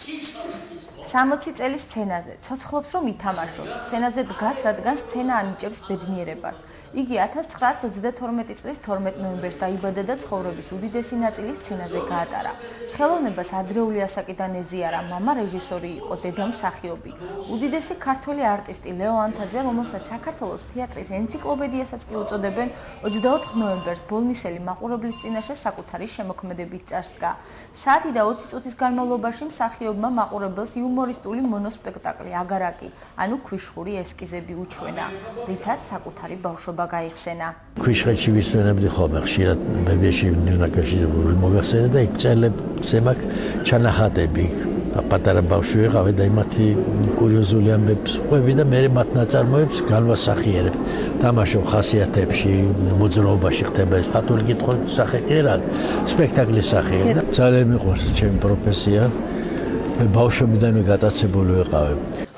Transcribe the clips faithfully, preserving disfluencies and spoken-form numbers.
სამოცი წელის სცენაზე ცოცხლობს რომ ითამაშოს. სცენაზე დგას, რადგან სცენა ანიჭებს ბედნიერებას. იგი ათას ცხრაასი ოცდათორმეტი წლის თორმეტ ნოემბერს დაიბადა და ცხოვრების უდიდესი ნაწილი სცენაზე გაატარა. ხელოვნებას ადრეული ასაკიდან ეზიარა, მამა რეჟისორი იყო, დედა მსახიობი. უდიდესი ქართველი არტისტი ლეო ანთაძე, რომელსაც საქართველოს თეატრის ენციკლოპედიასაც კი უწოდებენ, ოცდაოთხ ნოემბერს ბოლნისელი მაყურებლის წინაშე საკუთარი შემოქმედებით წარსდგა. საათი და ოცი წუთის განმავლობაში მსახიობმა მაყურებელს იუმორისტული მონოსპექტაკლი აგარაკი, ანუ ქვიშხური ესკიზები უჩვენა, რითაც საკუთარი ბავშვობა გაიხსენა. ქვიშხეთში ვისვენებდი ხოლმე ხშირად მედიაში ნაკაშიებული მოგახსენე და იქ წერლებზე მაქვს ჩანახატები. პატარა ბავშვი ვიყავი და იმათი კურიოზული ამბებს ხვევი და მე მათ ნაწარმოებს განვასახიერებ. თამაშობ ხასიათებში, მოძრაობაში ხდება ეს ხათული კითხვის სახე კი რა, სპექტაკლის სახეა და ძალიან მიყვარს ჩემი პროფესია. მე ბავშვობიდანვე გატაცებული ვიყავი.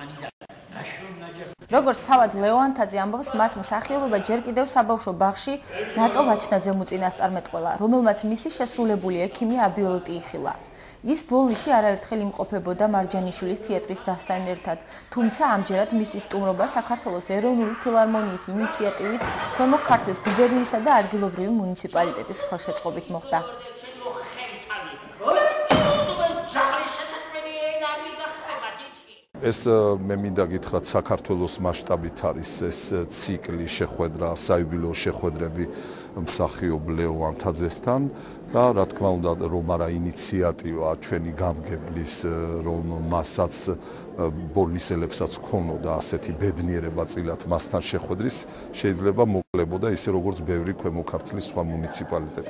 როგორც თავად ლეო ანთაძე ამბობს, მას მსახიობობა ჯერ კიდევ საბავშვო ბაღში ნატო ვაჩნაძემ უწინასწარმეტყველა, რომელმაც მისი შესრულებული ექიმი აბიოლეტი იხილა. ის ბოლნისში არაერთხელ იმყოფებოდა მარჯანიშვილის თეატრის დასთან ერთად, თუმცა ამჯერად მისი სტუმრობა საქართველოს ეროვნული ფილარმონიის ინიციატივით ქვემო ქართლის გუბერნიისა და ადგილობრივი მუნიციპალიტეტის ხელშეწყობით მოხდა. ეს მე მინდა გითხრათ საქართველოს მასშტაბით არის ეს ციკლი შეხვედრა, საიუბილეო შეხვედრები მსახიობ ლეო ანთაძესთან და რა თქმა უნდა რომ არა ინიციატივა ჩვენი გამგებლის რომ მასაც ბოლნისელებსაც ქონოდა ასეთი ბედნიერება წილად მასთან შეხვედრის შეიძლება მოკლებოდა ისე როგორც ბევრი ქვემო ქართლის სხვა მუნიციპალიტეტი.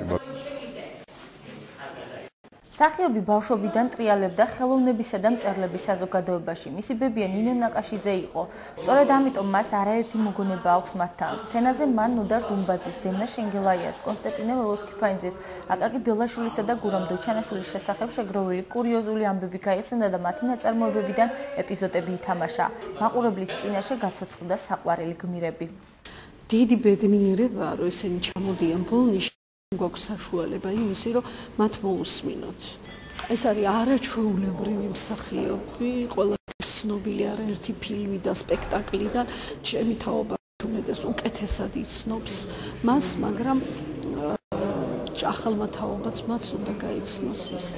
მსახიობი ბავშვობიდან ტრიალებდა ხელოვნებისა და მწერლების საზოგადოებაში. მისი ბებია ნინო ნაკაშიძე იყო. სწორედ ამიტომ მას არაერთი მოგონება აქვს მათთან. სცენაზე მან ნოდარ დუმბაძის, დემნა შენგელაიას, კონსტანტინე ველოშკიფანიძის, აკაკი ბელაშვილისა და გურამ დოჩანაშვილის შესახებ შეგროვილი კურიოზული ამბები გაიხსნა და მათი ნაწარმოებებიდან ეპიზოდები ითამაშა. მაყურებლის წინაშე გაცოცხლდა საყვარელი გმირები. დიდი ბედნიერებაა, რომ ესენი ჩამოდიან ბოლნისში. გვაქვს საშუალება იმისი, რომ მათ მოусმინოთ. ეს არის არაჩვეულებრივი მსახიობი, ყველასთვის ცნობილი არაერთი ფილმი და სპექტაკლიდან, ჩემი თაობა უმეტეს უკეთესად იცნობს მას, მაგრამ ახალმა თაობაც მას უნდა გაიცნოს ის.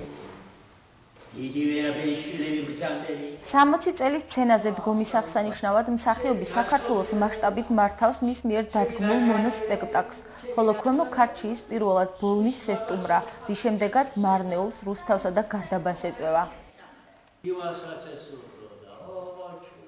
სამოცი წელის სცენაზე დგომის აღსანიშნავად მსახიობი საქართველოს მასშტაბით მართავს მის მიერ დადგმულ მონოსპექტაკლს, ხოლო ქვემო ქართლში ის პირველად ბოლნისს ესტუმრა, რის შემდეგაც მარნეულს, რუსთავსა და გარდაბანს ეწვევა.